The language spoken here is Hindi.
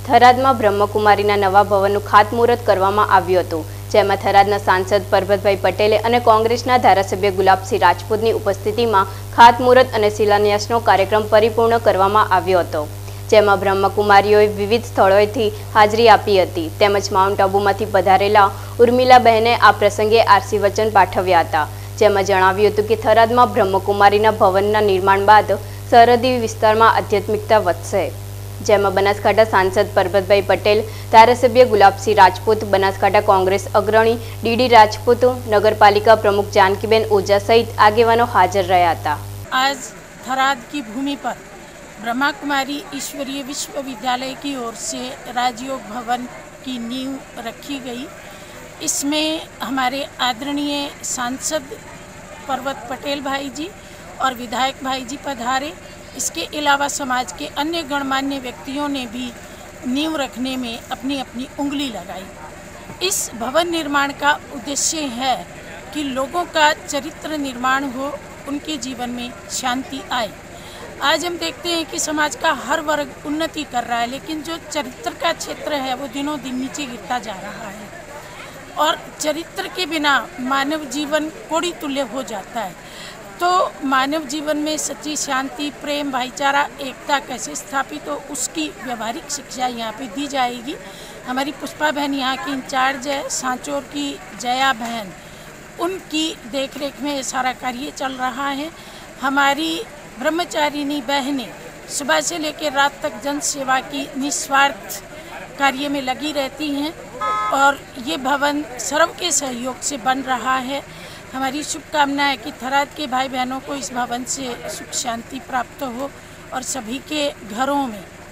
થરાદમાં બ્રહ્મકુમારીના નવા ભવનનું ખાતમુહૂર્ત કરવામાં આવ્યું હતું, જેમાં થરાદના સાંસદ પરબતભાઈ પટેલે અને કોંગ્રેસના ધારાસભ્ય ગુલાબસિંહ રાજપૂતની ઉપસ્થિતિમાં ખાતમુહૂર્ત અને શિલાન્યાસનો કાર્યક્રમ પરિપૂર્ણ કરવામાં આવ્યો હતો, જેમાં બ્રહ્મકુમારીઓએ વિવિધ સ્થળોએથી હાજરી આપી હતી તેમજ માઉન્ટ આબુમાંથી પધારેલા ઉર્મિલાબહેને આ પ્રસંગે આરસી વચન પાઠવ્યા હતા, જેમાં જણાવ્યું હતું કે થરાદમાં બ્રહ્મકુમારીના ભવનના નિર્માણ બાદ સરહદી વિસ્તારમાં આધ્યાત્મિકતા વધશે, જેમાં બનાસકાંઠા સાંસદ પરબતભાઈ પટેલ, ધારાસભ્ય ગુલાબસિંહ રાજપૂત, બનાસકાંઠા કોંગ્રેસ अग्रणी डी રાજપૂત, नगरपालिका प्रमुख जानकीबेन ओझा सहित आगेवानों हाजिर रहा था। आज थराद की भूमि पर ब्रह्मा कुमारी ईश्वरीय विश्वविद्यालय की ओर से राजयोग भवन की नींव रखी गई। इसमें हमारे आदरणीय सांसद पर्वत पटेल भाई जी और विधायक भाई जी पधारे। इसके अलावा समाज के अन्य गणमान्य व्यक्तियों ने भी नींव रखने में अपनी अपनी उंगली लगाई। इस भवन निर्माण का उद्देश्य है कि लोगों का चरित्र निर्माण हो, उनके जीवन में शांति आए। आज हम देखते हैं कि समाज का हर वर्ग उन्नति कर रहा है, लेकिन जो चरित्र का क्षेत्र है वो दिनों दिन नीचे गिरता जा रहा है और चरित्र के बिना मानव जीवन कोड़ी तुल्य हो जाता है। तो मानव जीवन में सच्ची शांति, प्रेम, भाईचारा, एकता कैसे स्थापित हो, उसकी व्यवहारिक शिक्षा यहाँ पे दी जाएगी। हमारी पुष्पा बहन यहाँ की इंचार्ज है, सांचौर की जया बहन, उनकी देखरेख में ये सारा कार्य चल रहा है। हमारी ब्रह्मचारिणी बहनें सुबह से लेकर रात तक जन सेवा की निस्वार्थ कार्य में लगी रहती हैं और ये भवन सर्व के सहयोग से बन रहा है। हमारी शुभकामना है कि थराद के भाई बहनों को इस भवन से सुख शांति प्राप्त हो और सभी के घरों में